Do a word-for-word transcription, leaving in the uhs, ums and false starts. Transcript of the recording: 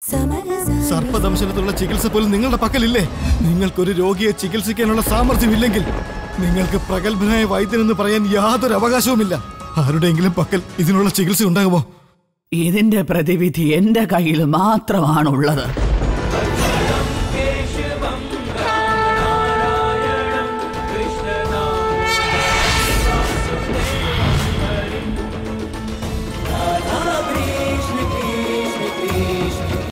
സർപ്പദംശനത്തിനുള്ള ചികിത്സ പോലും നിങ്ങളുടെ പക്കലില്ലേ? നിങ്ങൾക്കൊരു രോഗിയെ ചികിത്സിക്കാനുള്ള സാമർഥ്യമില്ലെങ്കിൽ നിങ്ങൾക്ക് പ്രഗത്ഭനായ വൈദ്യനെന്ന് പറയാൻ യാതൊരു അവകാശവുമില്ല. ആരുടെയെങ്കിലും പക്കൽ ഇതിനുള്ള ചികിത്സ ഉണ്ടാകുമോ? ഇതിന്റെ പ്രതിവിധി എന്റെ കയ്യിൽ മാത്രമാണുള്ളത്.